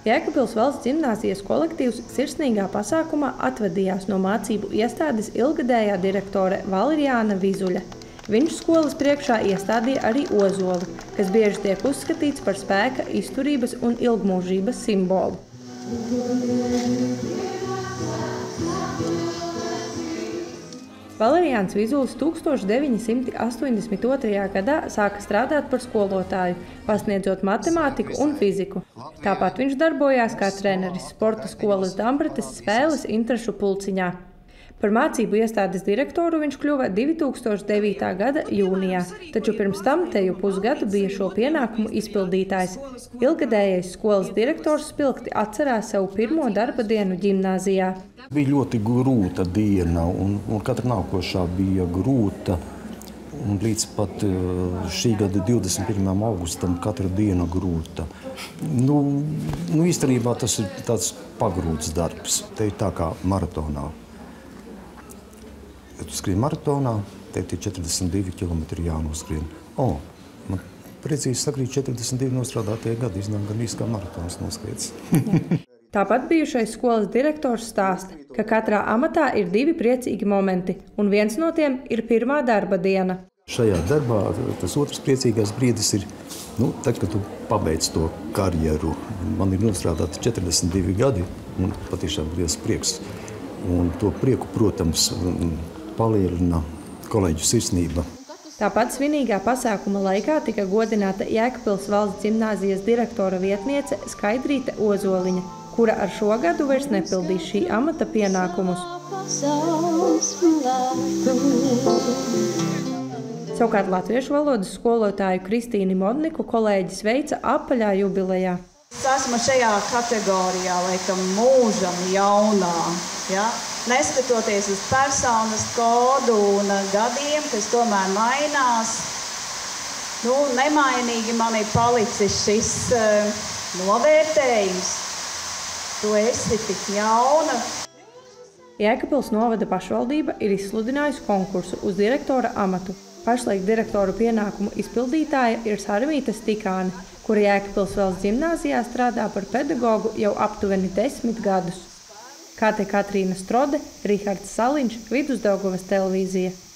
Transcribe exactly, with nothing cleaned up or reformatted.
Jēkabpils valsts ģimnāzijas kolektīvs sirsnīgā pasākumā atvadījās no mācību iestādes ilgadējā direktore Valeriāna Vizuļa. Viņš skolas priekšā iestādīja arī ozolu, kas bieži tiek uzskatīts par spēka, izturības un ilgmūžības simbolu. Valeriāns Vizulis tūkstoš deviņi simti astoņdesmit otrajā gadā sāka strādāt par skolotāju, pasniedzot matemātiku un fiziku. Tāpat viņš darbojās kā treneris sporta skolas Dambretes spēles interešu pulciņā. Par mācību iestādes direktoru viņš kļuva divi tūkstoši devītā gada jūnijā, taču pirms tam teju pusgadu bija šo pienākumu izpildītājs. Ilgadējais skolas direktors spilgti atcerās savu pirmo darba dienu ģimnāzijā. Bija ļoti grūta diena, un, un katra nākošā bija grūta. Un līdz pat šī gada divdesmit pirmajam augustam katra diena grūta. Nu, nu īstenībā tas ir tāds pagrūts darbs. Te ir tā kā maratonā. Ja tu skrien maratonā, tev ir četrdesmit divi kilometri jānoskrien. O, man precīzi sakrīt četrdesmit divi nostrādātie gadi, iznāk gan īsti kā maratons noskriets. Tāpat bijušais skolas direktors stāsta, ka katrā amatā ir divi priecīgi momenti, un viens no tiem ir pirmā darba diena. Šajā darbā tas otrs priecīgais brīdis ir, nu, tad, kad tu pabeidz to karjeru. Man ir nostrādāti četrdesmit divi gadi, un patiešām liels prieks. Un to prieku, protams, palielina kolēģu sirsnība. Tāpat svinīgā pasākuma laikā tika godināta Jēkabpils valsts ģimnāzijas direktora vietniece Skaidrīte Ozoliņa, kura ar šo gadu vairs nepildīs šī amata pienākumus. Savukārt latviešu valodas skolotāju Kristīni Modniku kolēģis veica apaļā jubilejā. Es esmu šajā kategorijā, laikam, mūžam jaunā, ja? Neskatoties uz personas kodu un gadiem, kas tomēr mainās, nu, nemainīgi man ir palicis šis uh, novērtējums. Tu esi tik jauna. Jēkabpils novada pašvaldība ir izsludinājusi konkursu uz direktora amatu. Pašlaik direktoru pienākumu izpildītāja ir Sarmīta Stikāne, kura Jēkabpils valsts ģimnāzijā strādā par pedagogu jau aptuveni desmit gadus. Kā te Katrīna Strode, Rihards Saliņš, Vidusdaugavas televīzija.